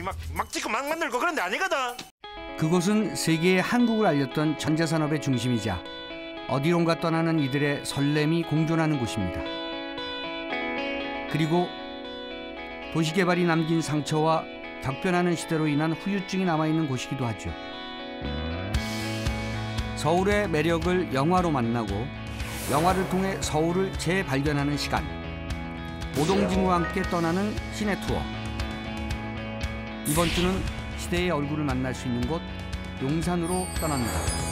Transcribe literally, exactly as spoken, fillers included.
막, 막 짓고 막 만들고 그런 데 아니거든. 그곳은 세계에 한국을 알렸던 전자산업의 중심이자 어디론가 떠나는 이들의 설렘이 공존하는 곳입니다. 그리고 도시개발이 남긴 상처와 격변하는 시대로 인한 후유증이 남아있는 곳이기도 하죠. 서울의 매력을 영화로 만나고 영화를 통해 서울을 재발견하는 시간. 오동진과 함께 떠나는 시내 투어. 이번 주는 시대의 얼굴을 만날 수 있는 곳 용산으로 떠납니다.